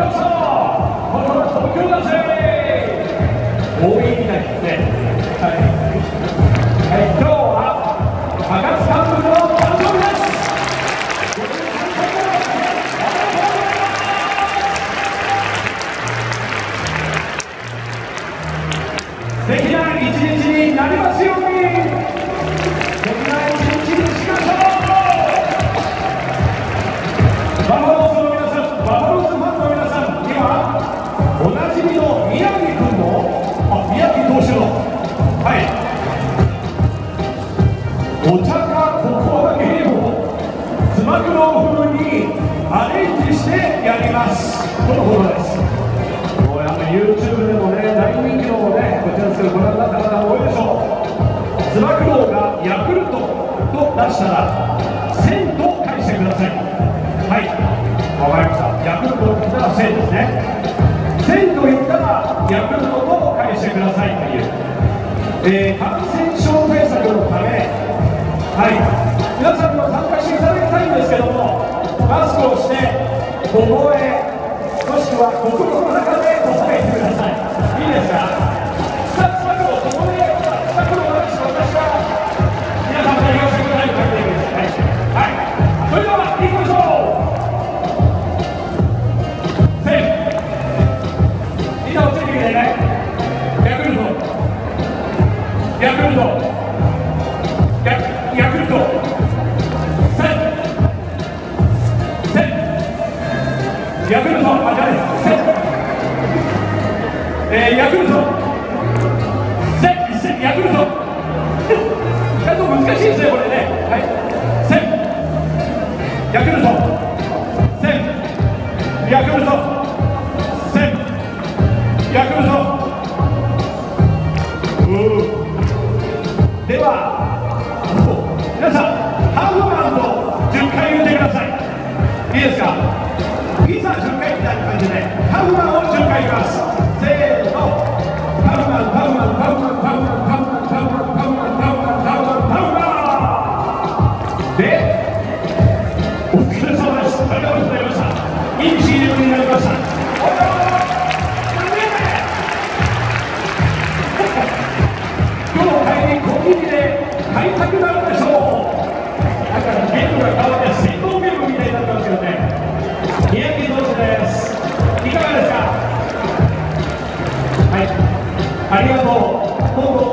素敵な一日になりますように。素敵な一日にしましょう。バファローズの皆さん、バファローズファンの皆さんにはおなじみの宮城君の宮城投手のお茶かココアゲームをつば九郎風にアレンジしてやりますとのことです。YouTube でもね、大人気のね、こちらですけど、ご覧になった方多いでしょう。つば九郎がヤクルトと出したら、1000と返してください。はい、わかりました。ヤクルトと言ったら1000ですね。1000と言ったら、ヤクルトと返してくださいという、感染症対策のため、皆さんにも参加していただきたいんですけども、マスクをして、小声、もしくは心の中で答えてください。いいですか？さあ、つば九郎、ここで、つば九郎の私が皆さんから言わせてくださいと書いていくんです。それでは、行きましょう。せん。板をついてきてね。ヤクルト。ヤクルト。ヤクルト。せん。せん。ヤクルト。ヤクルト、ヤクルト、意外と難しいですね、これね。ヤクルト、ヤクルト、ヤクルト。では、皆さん、ハーフマンと10回言ってください。いいですか？いざ10回みたいな感じで、ハーフマンを10回言います。せーの。パウマン、パウマン、パウマン、パウマン、パウマン、パウマン、パウマン、パウマン、パウマン、パウマン。で、お疲れ様です。ありがとうございました。いい CM になりました。今日の帰り、コンビニで買いたくなるでしょう。だからゲームが変わって、戦闘ゲームみたいになってますよね。宮城投手です。いかがですか？ありがとう。